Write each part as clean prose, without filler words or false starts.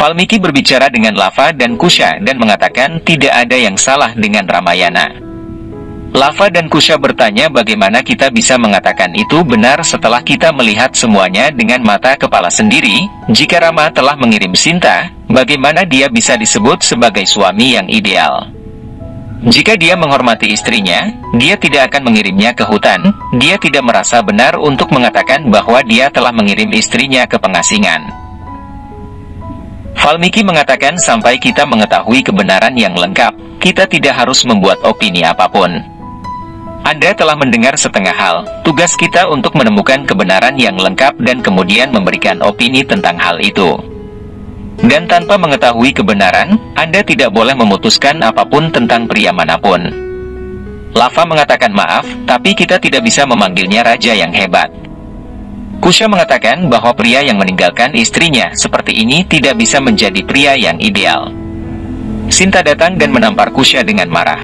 Valmiki berbicara dengan Lava dan Kusha dan mengatakan tidak ada yang salah dengan Ramayana. Lava dan Kusha bertanya bagaimana kita bisa mengatakan itu benar setelah kita melihat semuanya dengan mata kepala sendiri. Jika Rama telah mengirim Sinta, bagaimana dia bisa disebut sebagai suami yang ideal? Jika dia menghormati istrinya, dia tidak akan mengirimnya ke hutan. Dia tidak merasa benar untuk mengatakan bahwa dia telah mengirim istrinya ke pengasingan. Valmiki mengatakan sampai kita mengetahui kebenaran yang lengkap, kita tidak harus membuat opini apapun. Anda telah mendengar setengah hal, tugas kita untuk menemukan kebenaran yang lengkap dan kemudian memberikan opini tentang hal itu. Dan tanpa mengetahui kebenaran, Anda tidak boleh memutuskan apapun tentang pria manapun. Lava mengatakan maaf, tapi kita tidak bisa memanggilnya raja yang hebat. Kusha mengatakan bahwa pria yang meninggalkan istrinya seperti ini tidak bisa menjadi pria yang ideal. Sinta datang dan menampar Kusha dengan marah.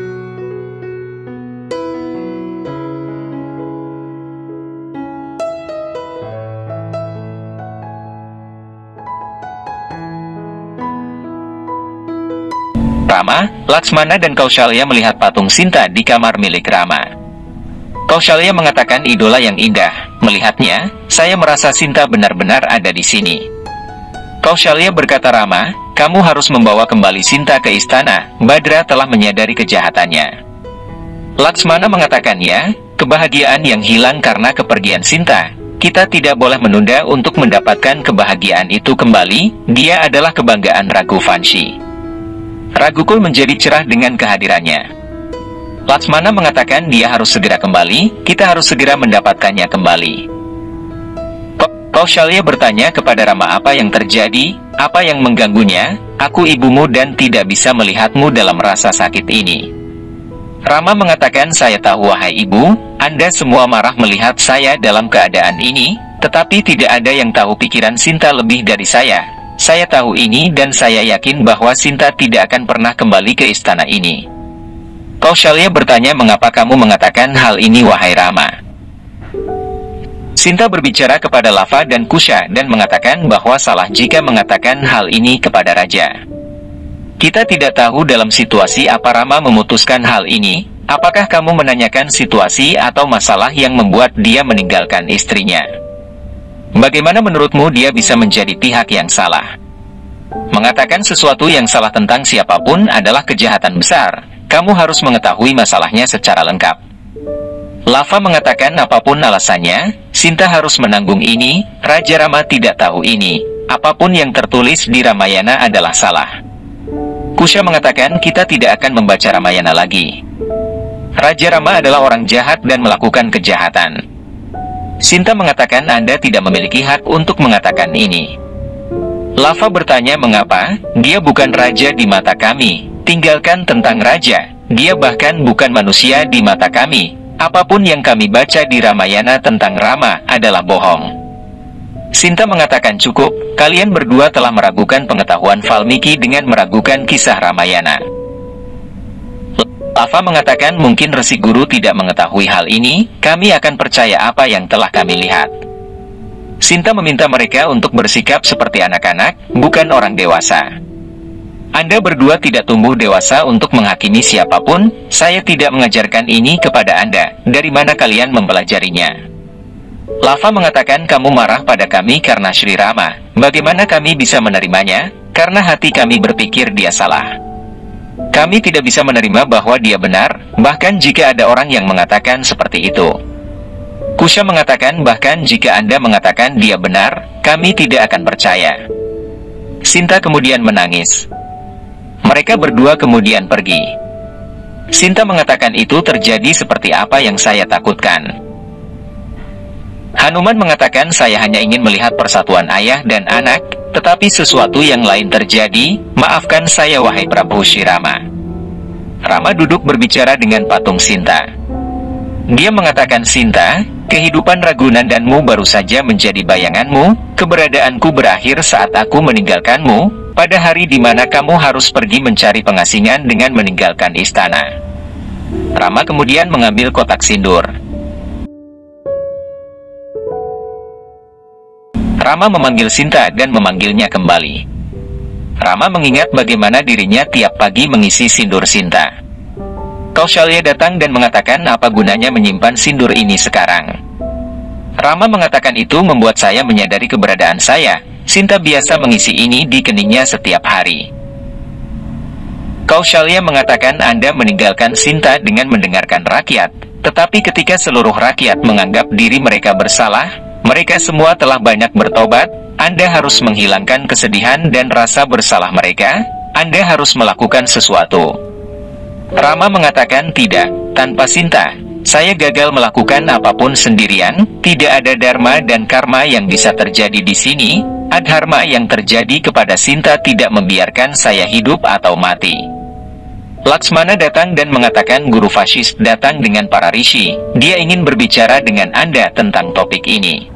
Rama, Laksmana dan Kaushalya melihat patung Sinta di kamar milik Rama. Kaushalya mengatakan idola yang indah. Melihatnya, saya merasa Sinta benar-benar ada di sini. Kaushalya berkata, Rama, kamu harus membawa kembali Sinta ke istana. Badra telah menyadari kejahatannya. Laksmana mengatakan ya, kebahagiaan yang hilang karena kepergian Sinta. Kita tidak boleh menunda untuk mendapatkan kebahagiaan itu kembali. Dia adalah kebanggaan Raghuvanshi. Raghukul menjadi cerah dengan kehadirannya. Laksmana mengatakan dia harus segera kembali, kita harus segera mendapatkannya kembali. Kaushalya bertanya kepada Rama apa yang terjadi, apa yang mengganggunya, aku ibumu dan tidak bisa melihatmu dalam rasa sakit ini. Rama mengatakan saya tahu wahai ibu, Anda semua marah melihat saya dalam keadaan ini, tetapi tidak ada yang tahu pikiran Sinta lebih dari saya. Saya tahu ini dan saya yakin bahwa Sinta tidak akan pernah kembali ke istana ini. Kaushalya bertanya mengapa kamu mengatakan hal ini wahai Rama. Sinta berbicara kepada Lava dan Kusha dan mengatakan bahwa salah jika mengatakan hal ini kepada raja. Kita tidak tahu dalam situasi apa Rama memutuskan hal ini. Apakah kamu menanyakan situasi atau masalah yang membuat dia meninggalkan istrinya? Bagaimana menurutmu dia bisa menjadi pihak yang salah? Mengatakan sesuatu yang salah tentang siapapun adalah kejahatan besar. Kamu harus mengetahui masalahnya secara lengkap. Lava mengatakan apapun alasannya, Sinta harus menanggung ini. Raja Rama tidak tahu ini. Apapun yang tertulis di Ramayana adalah salah. Kusha mengatakan kita tidak akan membaca Ramayana lagi. Raja Rama adalah orang jahat dan melakukan kejahatan. Sinta mengatakan Anda tidak memiliki hak untuk mengatakan ini. Lava bertanya mengapa, dia bukan raja di mata kami. Tinggalkan tentang raja, dia bahkan bukan manusia di mata kami. Apapun yang kami baca di Ramayana tentang Rama adalah bohong. Sinta mengatakan cukup, kalian berdua telah meragukan pengetahuan Valmiki dengan meragukan kisah Ramayana. Lava mengatakan mungkin Resi Guru tidak mengetahui hal ini, kami akan percaya apa yang telah kami lihat. Sinta meminta mereka untuk bersikap seperti anak-anak, bukan orang dewasa. Anda berdua tidak tumbuh dewasa untuk menghakimi siapapun, saya tidak mengajarkan ini kepada Anda, dari mana kalian mempelajarinya? Lava mengatakan kamu marah pada kami karena Sri Rama, bagaimana kami bisa menerimanya? Karena hati kami berpikir dia salah. Kami tidak bisa menerima bahwa dia benar, bahkan jika ada orang yang mengatakan seperti itu. Kusha mengatakan bahkan jika Anda mengatakan dia benar, kami tidak akan percaya. Sinta kemudian menangis. Mereka berdua kemudian pergi. Sinta mengatakan itu terjadi seperti apa yang saya takutkan. Hanuman mengatakan saya hanya ingin melihat persatuan ayah dan anak, tetapi sesuatu yang lain terjadi, maafkan saya wahai Prabu Shirama. Rama duduk berbicara dengan patung Sinta. Dia mengatakan Sinta, kehidupan Raghunandanmu baru saja menjadi bayanganmu, keberadaanku berakhir saat aku meninggalkanmu, pada hari di mana kamu harus pergi mencari pengasingan dengan meninggalkan istana. Rama kemudian mengambil kotak sindur. Rama memanggil Sinta dan memanggilnya kembali. Rama mengingat bagaimana dirinya tiap pagi mengisi sindur Sinta. Kaushalya datang dan mengatakan apa gunanya menyimpan sindur ini sekarang. Rama mengatakan itu membuat saya menyadari keberadaan saya. Sinta biasa mengisi ini di keningnya setiap hari. Kaushalya mengatakan Anda meninggalkan Sinta dengan mendengarkan rakyat. Tetapi ketika seluruh rakyat menganggap diri mereka bersalah, mereka semua telah banyak bertobat, Anda harus menghilangkan kesedihan dan rasa bersalah mereka, Anda harus melakukan sesuatu. Rama mengatakan tidak, tanpa Sinta, saya gagal melakukan apapun sendirian, tidak ada dharma dan karma yang bisa terjadi di sini, adharma yang terjadi kepada Sinta tidak membiarkan saya hidup atau mati. Laksmana datang dan mengatakan Guru Vashisth datang dengan para rishi, dia ingin berbicara dengan Anda tentang topik ini.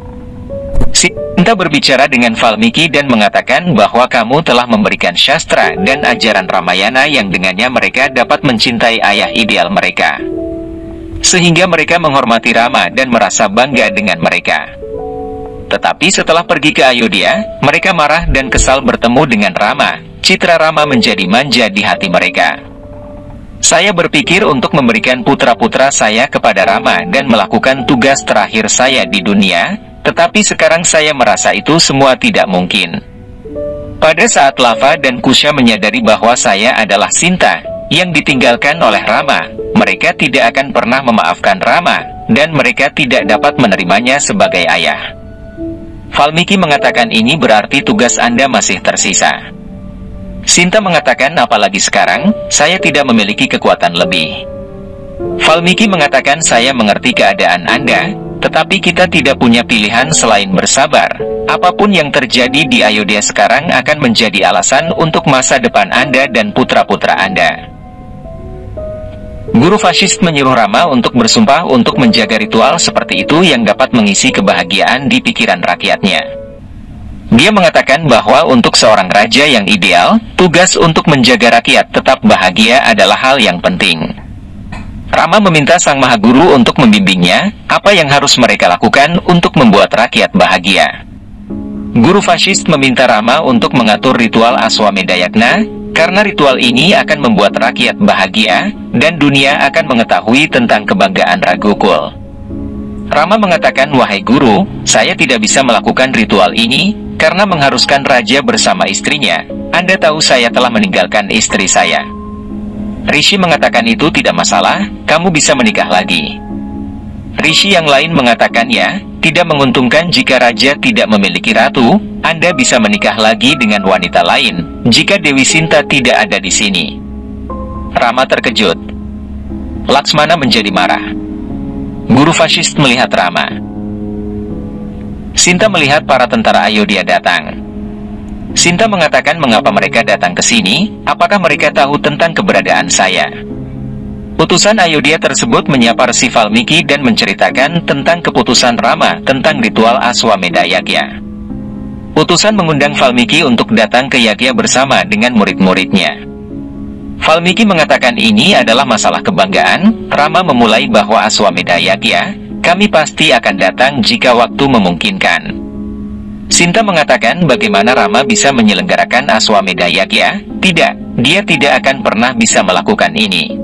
Sinta berbicara dengan Valmiki dan mengatakan bahwa kamu telah memberikan syastra dan ajaran Ramayana yang dengannya mereka dapat mencintai ayah ideal mereka. Sehingga mereka menghormati Rama dan merasa bangga dengan mereka. Tetapi setelah pergi ke Ayodhya, mereka marah dan kesal bertemu dengan Rama. Citra Rama menjadi manja di hati mereka. Saya berpikir untuk memberikan putra-putra saya kepada Rama dan melakukan tugas terakhir saya di dunia, tetapi sekarang saya merasa itu semua tidak mungkin. Pada saat Lava dan Kusha menyadari bahwa saya adalah Sinta, yang ditinggalkan oleh Rama, mereka tidak akan pernah memaafkan Rama, dan mereka tidak dapat menerimanya sebagai ayah. Valmiki mengatakan ini berarti tugas Anda masih tersisa. Sinta mengatakan apalagi sekarang, saya tidak memiliki kekuatan lebih. Valmiki mengatakan saya mengerti keadaan Anda, tetapi kita tidak punya pilihan selain bersabar. Apapun yang terjadi di Ayodhya sekarang akan menjadi alasan untuk masa depan Anda dan putra-putra Anda. Guru Vashisth menyuruh Rama untuk bersumpah untuk menjaga ritual seperti itu yang dapat mengisi kebahagiaan di pikiran rakyatnya. Dia mengatakan bahwa untuk seorang raja yang ideal, tugas untuk menjaga rakyat tetap bahagia adalah hal yang penting. Rama meminta Sang Maha Guru untuk membimbingnya, apa yang harus mereka lakukan untuk membuat rakyat bahagia. Guru Vashisth meminta Rama untuk mengatur ritual Aswamedha Yagna, karena ritual ini akan membuat rakyat bahagia, dan dunia akan mengetahui tentang kebanggaan Ragukul. Rama mengatakan, wahai guru, saya tidak bisa melakukan ritual ini, karena mengharuskan raja bersama istrinya. Anda tahu saya telah meninggalkan istri saya. Rishi mengatakan itu tidak masalah, kamu bisa menikah lagi. Rishi yang lain mengatakan ya, tidak menguntungkan jika raja tidak memiliki ratu, Anda bisa menikah lagi dengan wanita lain, jika Dewi Sinta tidak ada di sini. Rama terkejut. Laksmana menjadi marah. Guru Vashisth melihat Rama. Sinta melihat para tentara Ayodhya datang. Sinta mengatakan mengapa mereka datang ke sini, apakah mereka tahu tentang keberadaan saya. Utusan Ayodhya tersebut menyapa Resi Valmiki dan menceritakan tentang keputusan Rama tentang ritual Aswamedha Yagya. Utusan mengundang Valmiki untuk datang ke Yagya bersama dengan murid-muridnya. Valmiki mengatakan ini adalah masalah kebanggaan. Rama memulai bahwa Aswamedha Yagya, kami pasti akan datang jika waktu memungkinkan. Sinta mengatakan bagaimana Rama bisa menyelenggarakan Aswamedha Yagya. Tidak, dia tidak akan pernah bisa melakukan ini.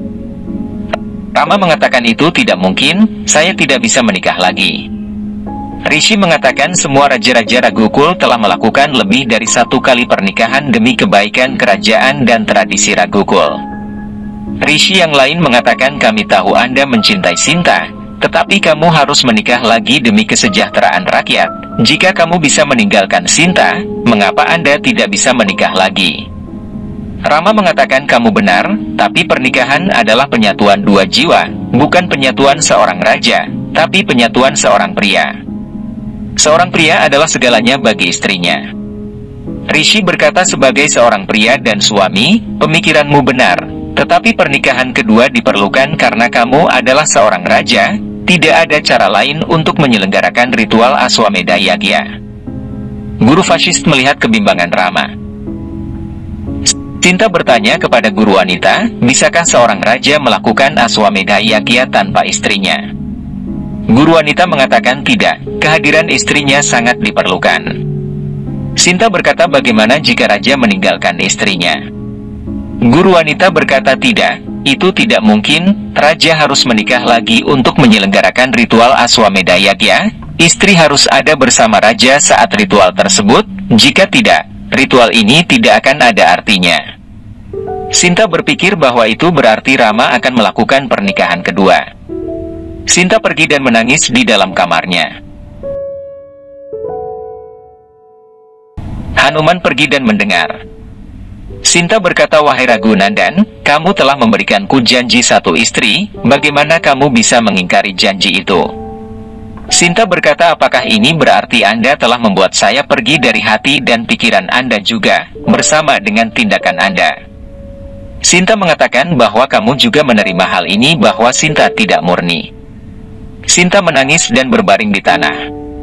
Rama mengatakan itu tidak mungkin, saya tidak bisa menikah lagi. Rishi mengatakan semua raja-raja Ragukul telah melakukan lebih dari 1 kali pernikahan demi kebaikan kerajaan dan tradisi Ragukul. Rishi yang lain mengatakan kami tahu Anda mencintai Sinta, tetapi kamu harus menikah lagi demi kesejahteraan rakyat. Jika kamu bisa meninggalkan Sinta, mengapa Anda tidak bisa menikah lagi? Rama mengatakan kamu benar, tapi pernikahan adalah penyatuan 2 jiwa, bukan penyatuan seorang raja, tapi penyatuan seorang pria. Seorang pria adalah segalanya bagi istrinya. Rishi berkata sebagai seorang pria dan suami, pemikiranmu benar, tetapi pernikahan kedua diperlukan karena kamu adalah seorang raja, tidak ada cara lain untuk menyelenggarakan ritual Aswamedha Yagya. Guru Vashisth melihat kebimbangan Rama. Sinta bertanya kepada guru wanita, bisakah seorang raja melakukan Aswamedha Yagya tanpa istrinya? Guru wanita mengatakan tidak, kehadiran istrinya sangat diperlukan. Sinta berkata, bagaimana jika raja meninggalkan istrinya? Guru wanita berkata, tidak, itu tidak mungkin. Raja harus menikah lagi untuk menyelenggarakan ritual Aswamedha Yagya. Istri harus ada bersama raja saat ritual tersebut. Jika tidak, ritual ini tidak akan ada artinya. Sinta berpikir bahwa itu berarti Rama akan melakukan pernikahan kedua. Sinta pergi dan menangis di dalam kamarnya. Hanuman pergi dan mendengar. Sinta berkata, wahai Raghunandan, kamu telah memberikanku janji satu istri, bagaimana kamu bisa mengingkari janji itu? Sinta berkata, apakah ini berarti Anda telah membuat saya pergi dari hati dan pikiran Anda juga, bersama dengan tindakan Anda? Sinta mengatakan bahwa kamu juga menerima hal ini, bahwa Sinta tidak murni. Sinta menangis dan berbaring di tanah.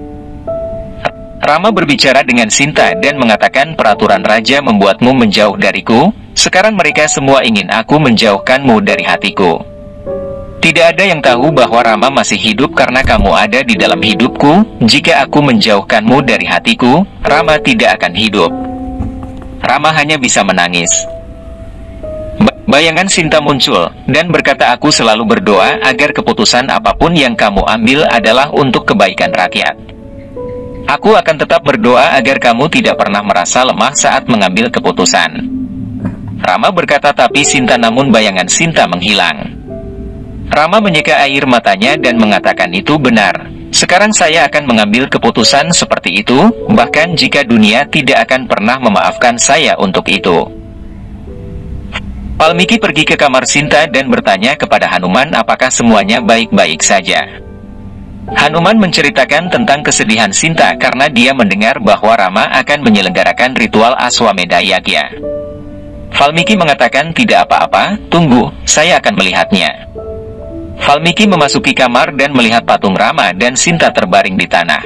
Rama berbicara dengan Sinta dan mengatakan, peraturan raja membuatmu menjauh dariku, sekarang mereka semua ingin aku menjauhkanmu dari hatiku. Tidak ada yang tahu bahwa Rama masih hidup karena kamu ada di dalam hidupku. Jika aku menjauhkanmu dari hatiku, Rama tidak akan hidup. Rama hanya bisa menangis. Bayangan Sinta muncul, dan berkata, aku selalu berdoa agar keputusan apapun yang kamu ambil adalah untuk kebaikan rakyat. Aku akan tetap berdoa agar kamu tidak pernah merasa lemah saat mengambil keputusan. Rama berkata, tapi Sinta, namun bayangan Sinta menghilang. Rama menyeka air matanya dan mengatakan, itu benar. Sekarang saya akan mengambil keputusan seperti itu, bahkan jika dunia tidak akan pernah memaafkan saya untuk itu. Valmiki pergi ke kamar Sinta dan bertanya kepada Hanuman apakah semuanya baik-baik saja. Hanuman menceritakan tentang kesedihan Sinta karena dia mendengar bahwa Rama akan menyelenggarakan ritual Aswamedha Yagya. Valmiki mengatakan, tidak apa-apa, tunggu, saya akan melihatnya. Valmiki memasuki kamar dan melihat patung Rama dan Sinta terbaring di tanah.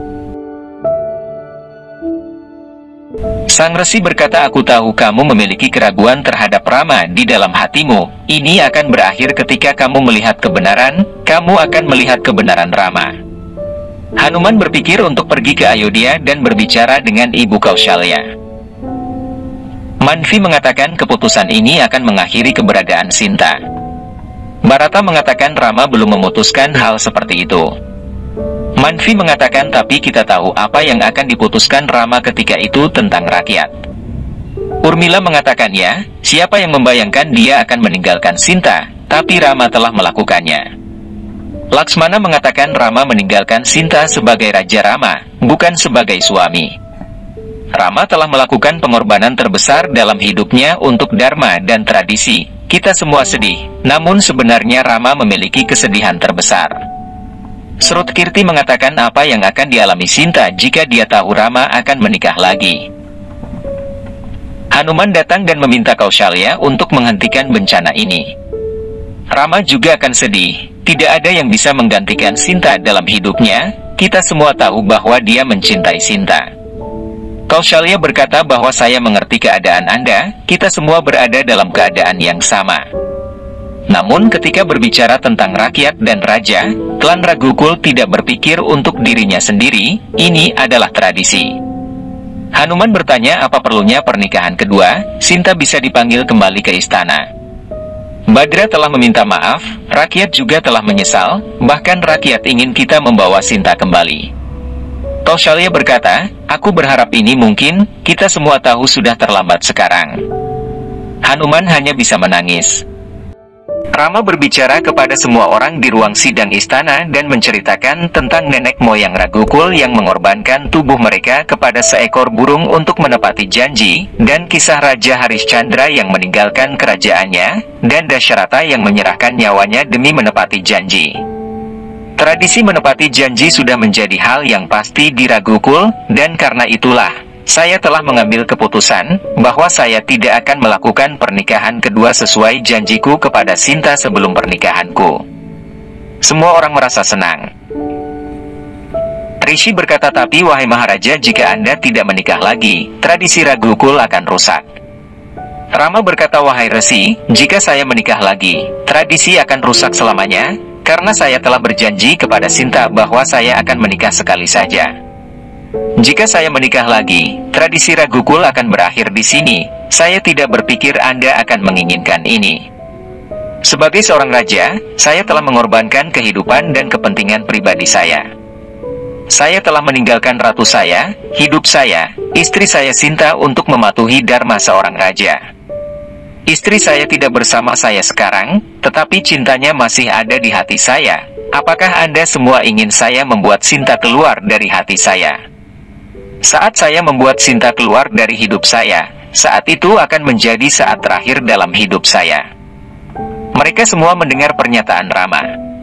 Sang Resi berkata, aku tahu kamu memiliki keraguan terhadap Rama di dalam hatimu. Ini akan berakhir ketika kamu melihat kebenaran, kamu akan melihat kebenaran Rama. Hanuman berpikir untuk pergi ke Ayodhya dan berbicara dengan Ibu Kaushalya. Manvi mengatakan keputusan ini akan mengakhiri keberadaan Sinta. Bharata mengatakan Rama belum memutuskan hal seperti itu. Manvi mengatakan, tapi kita tahu apa yang akan diputuskan Rama ketika itu tentang rakyat. Urmila mengatakan, ya, siapa yang membayangkan dia akan meninggalkan Sinta, tapi Rama telah melakukannya. Laksmana mengatakan Rama meninggalkan Sinta sebagai Raja Rama, bukan sebagai suami. Rama telah melakukan pengorbanan terbesar dalam hidupnya untuk dharma dan tradisi. Kita semua sedih, namun sebenarnya Rama memiliki kesedihan terbesar. Srutkirti mengatakan apa yang akan dialami Sinta jika dia tahu Rama akan menikah lagi. Hanuman datang dan meminta Kaushalya untuk menghentikan bencana ini. Rama juga akan sedih, tidak ada yang bisa menggantikan Sinta dalam hidupnya, kita semua tahu bahwa dia mencintai Sinta. Kaushalya berkata bahwa saya mengerti keadaan Anda, kita semua berada dalam keadaan yang sama. Namun ketika berbicara tentang rakyat dan raja, klan Raghukul tidak berpikir untuk dirinya sendiri, ini adalah tradisi. Hanuman bertanya apa perlunya pernikahan kedua, Sinta bisa dipanggil kembali ke istana. Badra telah meminta maaf, rakyat juga telah menyesal, bahkan rakyat ingin kita membawa Sinta kembali. Kaushalya berkata, aku berharap ini mungkin, kita semua tahu sudah terlambat sekarang. Hanuman hanya bisa menangis. Rama berbicara kepada semua orang di ruang sidang istana dan menceritakan tentang nenek moyang Raghukul yang mengorbankan tubuh mereka kepada seekor burung untuk menepati janji, dan kisah Raja Harishchandra yang meninggalkan kerajaannya, dan Dasharatha yang menyerahkan nyawanya demi menepati janji. Tradisi menepati janji sudah menjadi hal yang pasti di Raghukul, dan karena itulah saya telah mengambil keputusan bahwa saya tidak akan melakukan pernikahan kedua sesuai janjiku kepada Sinta sebelum pernikahanku. Semua orang merasa senang. Rishi berkata, tapi wahai Maharaja, jika Anda tidak menikah lagi, tradisi Raghukul akan rusak. Rama berkata, wahai Resi, jika saya menikah lagi, tradisi akan rusak selamanya, karena saya telah berjanji kepada Sinta bahwa saya akan menikah sekali saja. Jika saya menikah lagi, tradisi Ragukul akan berakhir di sini. Saya tidak berpikir Anda akan menginginkan ini. Sebagai seorang raja, saya telah mengorbankan kehidupan dan kepentingan pribadi saya. Saya telah meninggalkan ratu saya, hidup saya, istri saya Sinta untuk mematuhi dharma seorang raja. Istri saya tidak bersama saya sekarang, tetapi cintanya masih ada di hati saya. Apakah Anda semua ingin saya membuat Sinta keluar dari hati saya? Saat saya membuat Sinta keluar dari hidup saya, saat itu akan menjadi saat terakhir dalam hidup saya. Mereka semua mendengar pernyataan Rama.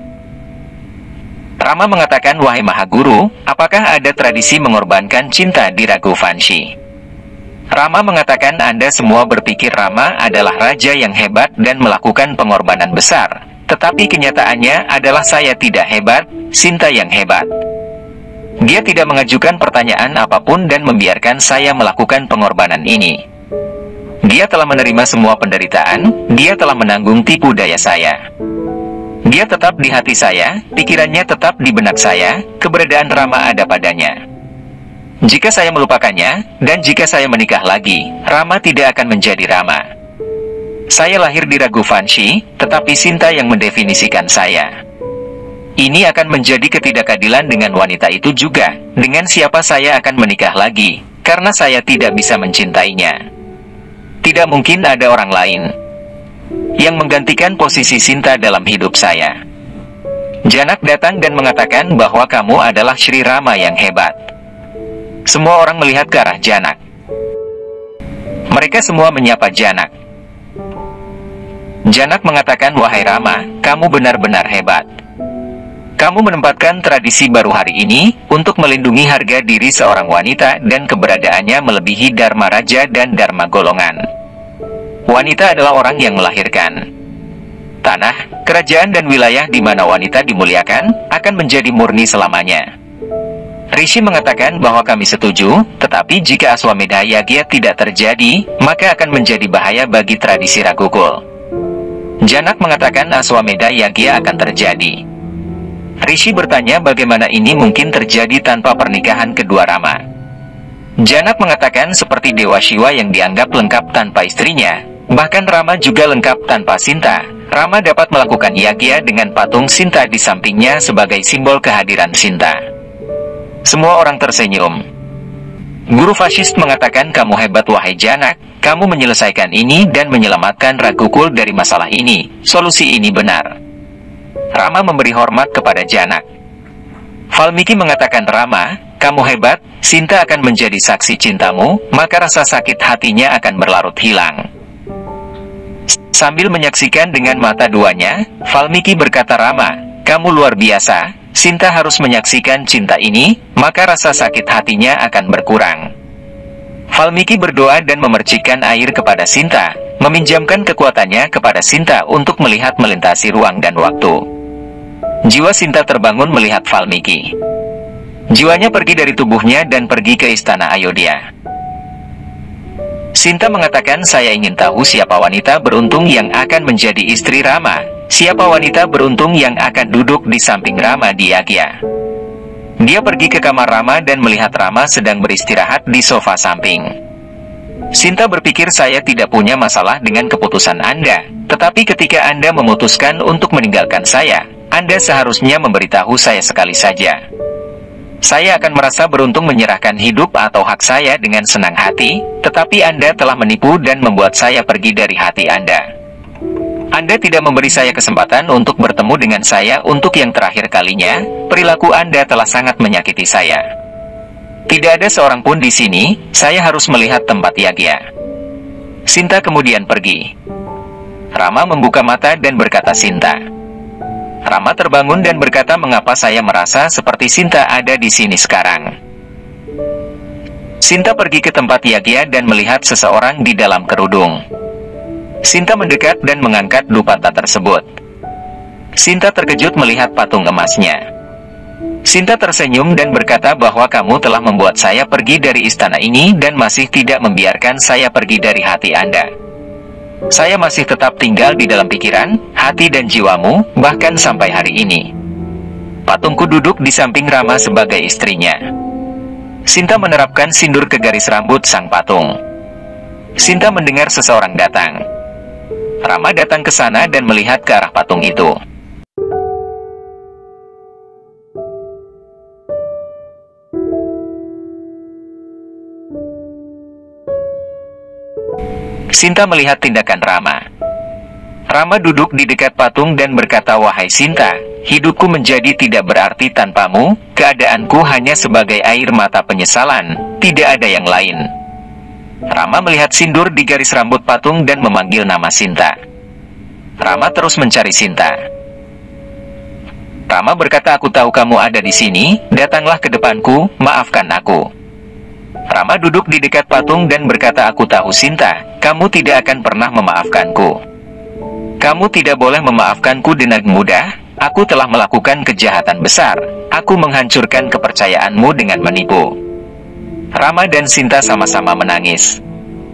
Rama mengatakan, "Wahai Mahaguru, apakah ada tradisi mengorbankan cinta di Raghuvanshi?" Rama mengatakan, Anda semua berpikir Rama adalah raja yang hebat dan melakukan pengorbanan besar. Tetapi kenyataannya adalah saya tidak hebat, Sinta yang hebat. Dia tidak mengajukan pertanyaan apapun dan membiarkan saya melakukan pengorbanan ini. Dia telah menerima semua penderitaan, dia telah menanggung tipu daya saya. Dia tetap di hati saya, pikirannya tetap di benak saya, keberadaan Rama ada padanya. Jika saya melupakannya, dan jika saya menikah lagi, Rama tidak akan menjadi Rama. Saya lahir di Raghuvanshi, tetapi Sinta yang mendefinisikan saya. Ini akan menjadi ketidakadilan dengan wanita itu juga, dengan siapa saya akan menikah lagi, karena saya tidak bisa mencintainya. Tidak mungkin ada orang lain yang menggantikan posisi Sinta dalam hidup saya. Janak datang dan mengatakan bahwa kamu adalah Sri Rama yang hebat. Semua orang melihat ke arah Janak. Mereka semua menyapa Janak. Janak mengatakan, "Wahai Rama, kamu benar-benar hebat. Kamu menempatkan tradisi baru hari ini untuk melindungi harga diri seorang wanita dan keberadaannya melebihi dharma raja dan dharma golongan. Wanita adalah orang yang melahirkan. Tanah, kerajaan dan wilayah di mana wanita dimuliakan akan menjadi murni selamanya." Rishi mengatakan bahwa kami setuju, tetapi jika Aswamedha Yagya tidak terjadi, maka akan menjadi bahaya bagi tradisi Ragukul. Janak mengatakan Aswamedha Yagya akan terjadi. Rishi bertanya bagaimana ini mungkin terjadi tanpa pernikahan kedua Rama. Janak mengatakan seperti Dewa Shiva yang dianggap lengkap tanpa istrinya, bahkan Rama juga lengkap tanpa Sinta. Rama dapat melakukan Yagya dengan patung Sinta di sampingnya sebagai simbol kehadiran Sinta. Semua orang tersenyum. Guru Vasist mengatakan, "Kamu hebat wahai Janak, kamu menyelesaikan ini dan menyelamatkan Ragukul dari masalah ini. Solusi ini benar." Rama memberi hormat kepada Janak. Valmiki mengatakan, "Rama, kamu hebat, Sinta akan menjadi saksi cintamu, maka rasa sakit hatinya akan berlarut hilang." Sambil menyaksikan dengan mata duanya, Valmiki berkata, "Rama, kamu luar biasa. Sinta harus menyaksikan cinta ini, maka rasa sakit hatinya akan berkurang." Valmiki berdoa dan memercikkan air kepada Sinta, meminjamkan kekuatannya kepada Sinta untuk melihat melintasi ruang dan waktu. Jiwa Sinta terbangun melihat Valmiki. Jiwanya pergi dari tubuhnya dan pergi ke istana Ayodhya. Sinta mengatakan, "Saya ingin tahu siapa wanita beruntung yang akan menjadi istri Rama. Siapa wanita beruntung yang akan duduk di samping Rama di Yagya?" Dia pergi ke kamar Rama dan melihat Rama sedang beristirahat di sofa samping. Sinta berpikir, "Saya tidak punya masalah dengan keputusan Anda, tetapi ketika Anda memutuskan untuk meninggalkan saya, Anda seharusnya memberitahu saya sekali saja. Saya akan merasa beruntung menyerahkan hidup atau hak saya dengan senang hati, tetapi Anda telah menipu dan membuat saya pergi dari hati Anda. Anda tidak memberi saya kesempatan untuk bertemu dengan saya untuk yang terakhir kalinya. Perilaku Anda telah sangat menyakiti saya. Tidak ada seorang pun di sini, saya harus melihat tempat Yagya." Sinta kemudian pergi. Rama membuka mata dan berkata, "Sinta." Rama terbangun dan berkata, "Mengapa saya merasa seperti Sinta ada di sini sekarang?" Sinta pergi ke tempat Yagya dan melihat seseorang di dalam kerudung. Sinta mendekat dan mengangkat dupata tersebut. Sinta terkejut melihat patung emasnya. Sinta tersenyum dan berkata bahwa kamu telah membuat saya pergi dari istana ini dan masih tidak membiarkan saya pergi dari hati Anda. Saya masih tetap tinggal di dalam pikiran, hati dan jiwamu, bahkan sampai hari ini. Patungku duduk di samping Rama sebagai istrinya. Sinta menerapkan sindur ke garis rambut sang patung. Sinta mendengar seseorang datang. Rama datang ke sana dan melihat ke arah patung itu. Sinta melihat tindakan Rama. Rama duduk di dekat patung dan berkata, "Wahai Sinta, hidupku menjadi tidak berarti tanpamu, keadaanku hanya sebagai air mata penyesalan, tidak ada yang lain." Rama melihat sindur di garis rambut patung dan memanggil nama Sinta. Rama terus mencari Sinta. Rama berkata, "Aku tahu kamu ada di sini, datanglah ke depanku, maafkan aku." Rama duduk di dekat patung dan berkata, "Aku tahu Sinta, kamu tidak akan pernah memaafkanku. Kamu tidak boleh memaafkanku dengan mudah, aku telah melakukan kejahatan besar, aku menghancurkan kepercayaanmu dengan menipu." Rama dan Sinta sama-sama menangis.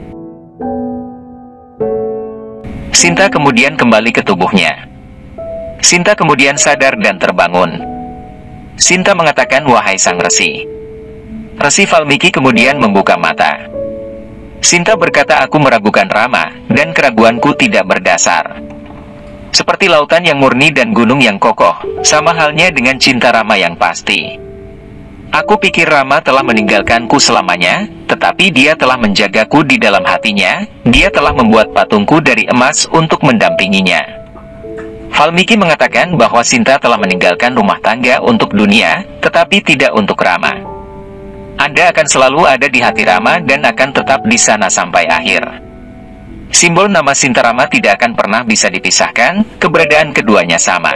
Sinta kemudian kembali ke tubuhnya. Sinta kemudian sadar dan terbangun. Sinta mengatakan, "Wahai sang resi." Resi Valmiki kemudian membuka mata. Sinta berkata, "Aku meragukan Rama, dan keraguanku tidak berdasar. Seperti lautan yang murni dan gunung yang kokoh, sama halnya dengan cinta Rama yang pasti. Aku pikir Rama telah meninggalkanku selamanya, tetapi dia telah menjagaku di dalam hatinya, dia telah membuat patungku dari emas untuk mendampinginya." Valmiki mengatakan bahwa Sinta telah meninggalkan rumah tangga untuk dunia, tetapi tidak untuk Rama. Anda akan selalu ada di hati Rama dan akan tetap di sana sampai akhir. Simbol nama Sinta Rama tidak akan pernah bisa dipisahkan, keberadaan keduanya sama.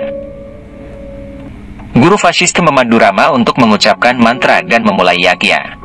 Guru Vasistha memandu Rama untuk mengucapkan mantra dan memulai yagya.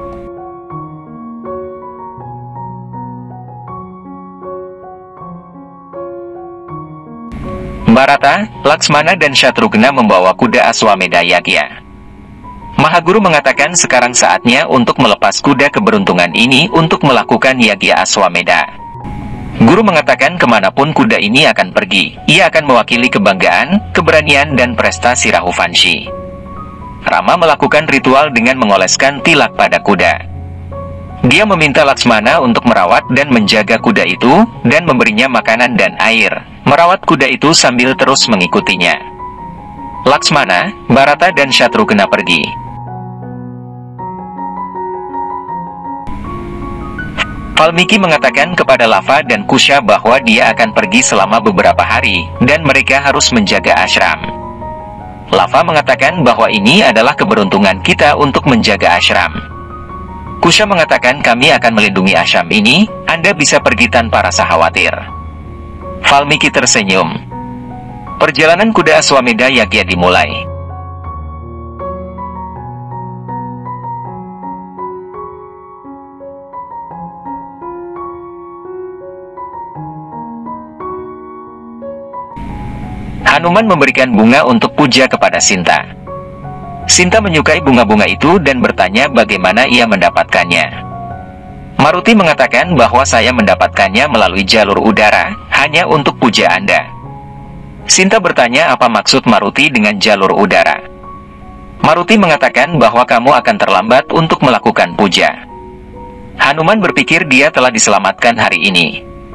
Bharata, Laksmana dan Shatrughna membawa kuda Aswamedha yagya. Mahaguru mengatakan sekarang saatnya untuk melepas kuda keberuntungan ini untuk melakukan yagya Aswamedha. Guru mengatakan kemanapun kuda ini akan pergi, ia akan mewakili kebanggaan, keberanian dan prestasi Rahuvanshi. Rama melakukan ritual dengan mengoleskan tilak pada kuda. Dia meminta Laksmana untuk merawat dan menjaga kuda itu, dan memberinya makanan dan air, merawat kuda itu sambil terus mengikutinya. Laksmana, Bharata dan Shatrughna pergi. Valmiki mengatakan kepada Lava dan Kusha bahwa dia akan pergi selama beberapa hari, dan mereka harus menjaga ashram. Lava mengatakan bahwa ini adalah keberuntungan kita untuk menjaga ashram. Kusha mengatakan kami akan melindungi ashram ini, Anda bisa pergi tanpa rasa khawatir. Valmiki tersenyum. Perjalanan kuda Aswamedha yagya dimulai. Hanuman memberikan bunga untuk puja kepada Sinta. Sinta menyukai bunga-bunga itu dan bertanya bagaimana ia mendapatkannya. Maruti mengatakan bahwa saya mendapatkannya melalui jalur udara, hanya untuk puja Anda. Sinta bertanya apa maksud Maruti dengan jalur udara. Maruti mengatakan bahwa kamu akan terlambat untuk melakukan puja. Hanuman berpikir dia telah diselamatkan hari ini.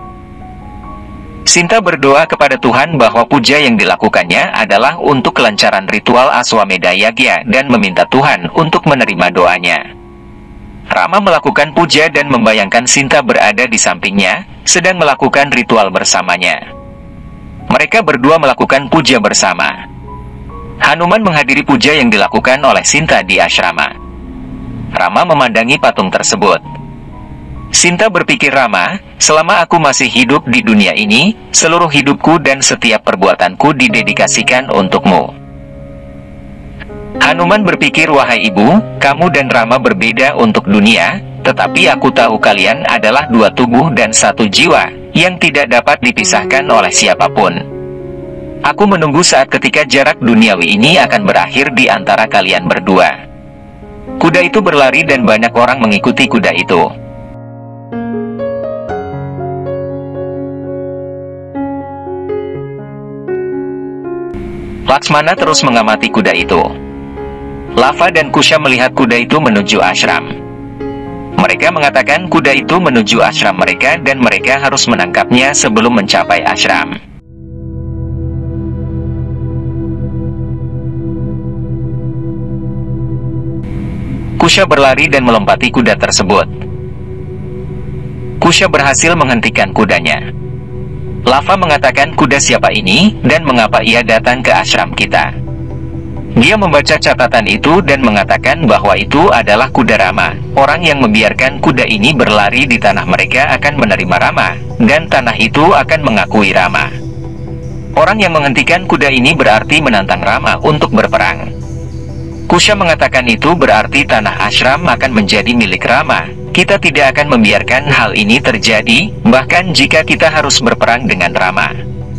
Sinta berdoa kepada Tuhan bahwa puja yang dilakukannya adalah untuk kelancaran ritual Aswamedha yagya dan meminta Tuhan untuk menerima doanya. Rama melakukan puja dan membayangkan Sinta berada di sampingnya, sedang melakukan ritual bersamanya. Mereka berdua melakukan puja bersama. Hanuman menghadiri puja yang dilakukan oleh Sinta di asrama. Rama memandangi patung tersebut. Sinta berpikir, Rama, selama aku masih hidup di dunia ini, seluruh hidupku dan setiap perbuatanku didedikasikan untukmu. Hanuman berpikir, wahai ibu, kamu dan Rama berbeda untuk dunia, tetapi aku tahu kalian adalah dua tubuh dan satu jiwa, yang tidak dapat dipisahkan oleh siapapun. Aku menunggu saat ketika jarak duniawi ini akan berakhir di antara kalian berdua. Kuda itu berlari dan banyak orang mengikuti kuda itu. Laksmana terus mengamati kuda itu. Lava dan Kusha melihat kuda itu menuju ashram. Mereka mengatakan kuda itu menuju ashram mereka dan mereka harus menangkapnya sebelum mencapai ashram. Kusha berlari dan melompati kuda tersebut. Kusha berhasil menghentikan kudanya. Lava mengatakan, kuda siapa ini, dan mengapa ia datang ke ashram kita? Dia membaca catatan itu dan mengatakan bahwa itu adalah kuda Rama. Orang yang membiarkan kuda ini berlari di tanah mereka akan menerima Rama, dan tanah itu akan mengakui Rama. Orang yang menghentikan kuda ini berarti menantang Rama untuk berperang. Kusha mengatakan itu berarti tanah ashram akan menjadi milik Rama. Kita tidak akan membiarkan hal ini terjadi, bahkan jika kita harus berperang dengan Rama.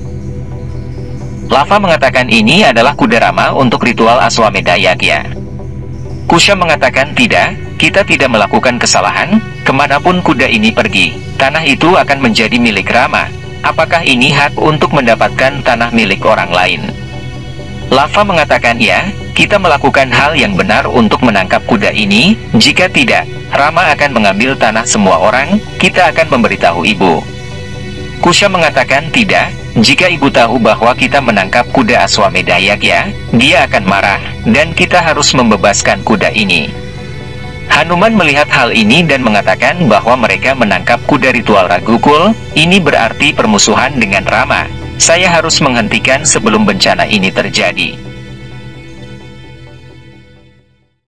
Lava mengatakan ini adalah kuda Rama untuk ritual Aswamedha Yagya. Kusha mengatakan tidak, kita tidak melakukan kesalahan, kemanapun kuda ini pergi, tanah itu akan menjadi milik Rama. Apakah ini hak untuk mendapatkan tanah milik orang lain? Lava mengatakan ya, kita melakukan hal yang benar untuk menangkap kuda ini, jika tidak, Rama akan mengambil tanah semua orang, kita akan memberitahu ibu. Kusha mengatakan tidak, jika ibu tahu bahwa kita menangkap kuda Aswamedha Yagya, dia akan marah, dan kita harus membebaskan kuda ini. Hanuman melihat hal ini dan mengatakan bahwa mereka menangkap kuda ritual Ragukul, ini berarti permusuhan dengan Rama. Saya harus menghentikan sebelum bencana ini terjadi.